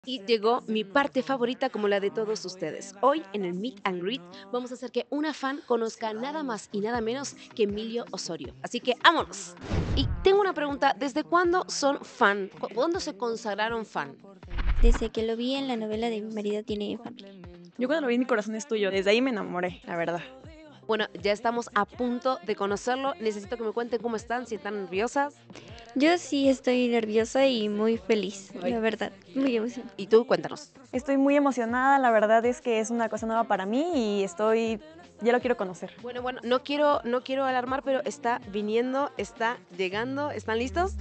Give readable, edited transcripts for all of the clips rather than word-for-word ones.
Y llegó mi parte favorita como la de todos ustedes. Hoy en el Meet and Greet vamos a hacer que una fan conozca nada más y nada menos que Emilio Osorio. Así que vámonos. Y tengo una pregunta, ¿desde cuándo son fan? ¿Cuándo se consagraron fan? Desde que lo vi en la novela de Mi marido tiene familia. Yo cuando lo vi, Mi corazón es tuyo, desde ahí me enamoré, la verdad. Bueno, ya estamos a punto de conocerlo. Necesito que me cuenten cómo están, si están nerviosas. Yo sí estoy nerviosa y muy feliz, Ay. la verdad, muy emocionada. Y tú, cuéntanos. Estoy muy emocionada, la verdad es que es una cosa nueva para mí y ya lo quiero conocer. Bueno, no quiero alarmar, pero está viniendo, está llegando. ¿Están listos?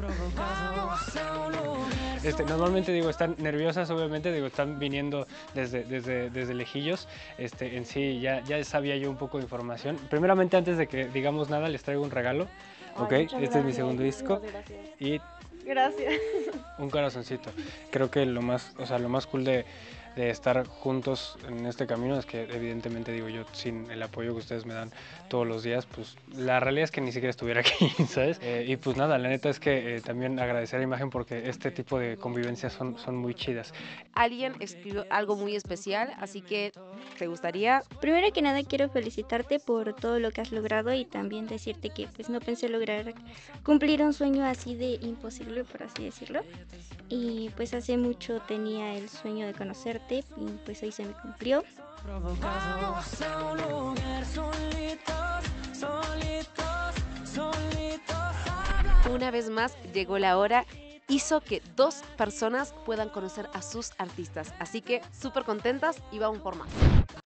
Normalmente digo, están nerviosas, obviamente, digo, están viniendo desde lejillos. En sí, ya sabía yo un poco de información. Primeramente, antes de que digamos nada, les traigo un regalo. Ok, este es mi segundo disco y Gracias. un corazoncito. Creo que lo más cool de estar juntos en este camino es que evidentemente digo yo, sin el apoyo que ustedes me dan todos los días, pues la realidad es que ni siquiera estuviera aquí, ¿sabes? Y pues nada, la neta es que también agradecer a Imagen porque este tipo de convivencias son muy chidas. Alguien escribió algo muy especial, así que ¿te gustaría? Primero que nada quiero felicitarte por todo lo que has logrado y también decirte que pues no pensé lograr cumplir un sueño así de imposible, por así decirlo. Y pues hace mucho tenía el sueño de conocerte y pues hoy se me cumplió. Una vez más llegó la hora, hizo que dos personas puedan conocer a sus artistas, así que súper contentas y vamos por más.